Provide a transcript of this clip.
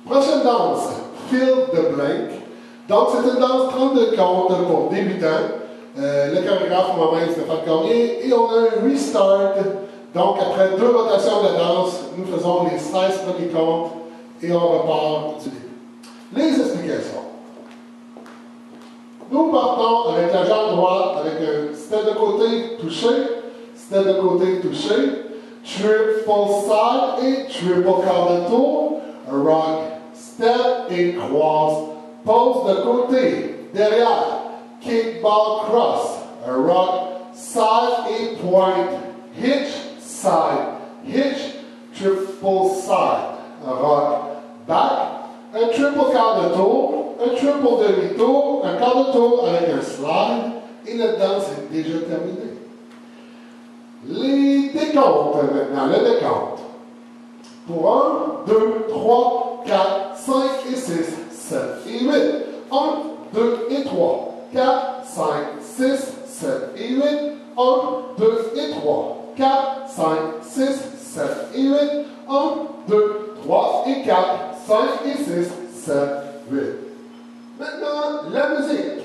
Prochaine danse, fill the blank. Donc, c'est une danse 32 comptes pour débutants. Le chorégraphe, moi-même, Stéphane Cormier. Et on a un restart. Donc, après 2 rotations de danse, nous faisons les 16 premiers comptes et on repart du début. Les explications. Nous partons avec la jambe droite, avec un step de côté touché, step de côté touché, triple side et triple quart de tour, rock, step et croise, pose de côté, derrière, kickball cross, rock, side et pointe, hitch, side, hitch, triple side, rock, back, un triple quart de tour, un triple demi-tour, un quart de tour avec un slide, et la danse est déjà terminée. Les décomptes maintenant, le décompte. Pour 1, 2, 3, 4, 5 et 6, 7 et 8. 1, 2 et 3, 4, 5, 6, 7 et 8. 1, 2 et 3, 4, 5, 6, 7 et 8. 1, 2, 3 et 4, 5 et 6, 7, 8. Maintenant, la musique.